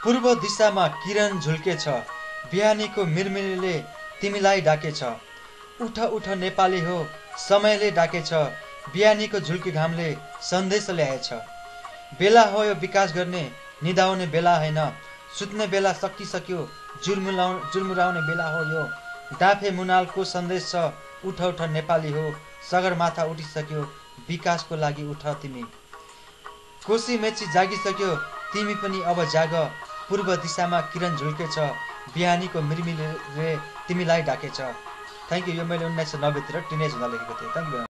पूर्व दिशामा किरण झुल्केछ, बिहानीको मिरमिरले तिमीलाई डाकेछ। उठ उठ नेपाली हो, समयले डाकेछ, बिहानीको झुल्के घामले सन्देश ल्याएछ। बेला हो यो विकास गर्ने, निदाउने बेला होइन, सुत्ने बेला सकिसक्यो, जुलमुराउने बेला हो यो। डाँफे मुनालको सन्देश छ, उठ उठ नेपाली हो, सगरमाथा उठिसक्यो, विकासको लागि उठ तिमी। कोशी मेची जागिसक्यो, तिमी पनि अब जाग, पूर्व दिशामा किरण झुल्केछ, बिहानीको मिरमिरले तिमीलाई डाकेछ। Thank you. यो मैले 1990 तिर टिनेज हुँदा लेखेको थिएँ। Thank you.